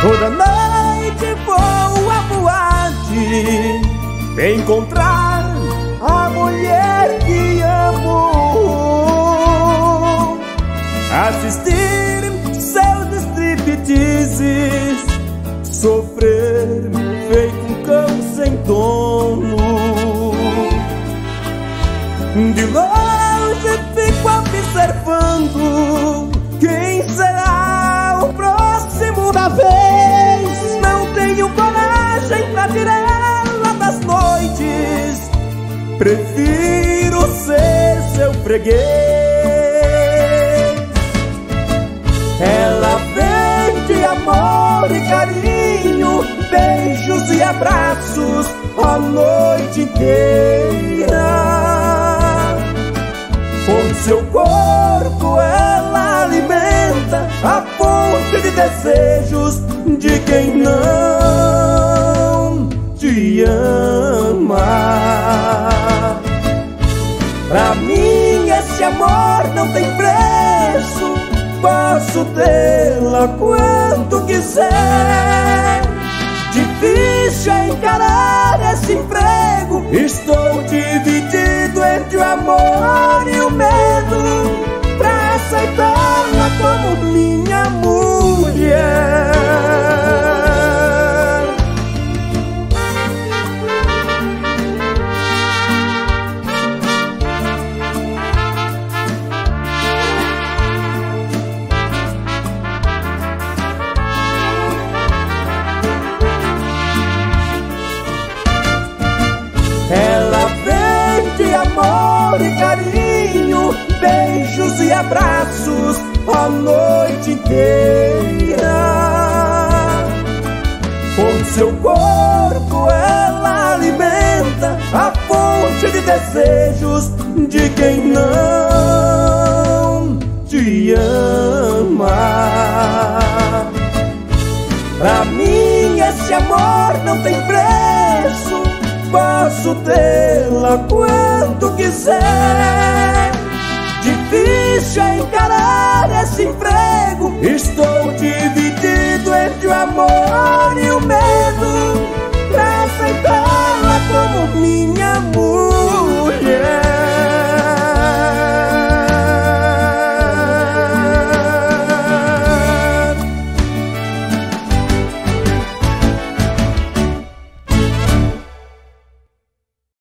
Toda noite vou à boate encontrar a mulher que amo, assistir seus stripteases, sofrer feito um cão sem dono. De longe fico observando quem será o próximo da vez. Não tenho coragem pra tirá-la das noites, prefiro ser seu freguês. Ela vende amor e carinho, beijos e abraços a noite inteira. Com seu corpo ela alimenta a fonte de desejos de quem não te ama. Pra mim esse amor não tem preço, posso tê-la quanto quiser. Difícil é encarar esse emprego, estou dividido entre o amor e o medo pra aceitá-la como minha mulher. Ela vende amor e carinho, beijos e abraços a noite inteira. Com seu corpo ela alimenta a fonte de desejos de quem não te ama. Pra mim esse amor não tem preço, posso tê-la quanto quiser. Difícil é encarar esse emprego, estou dividido entre o amor e o medo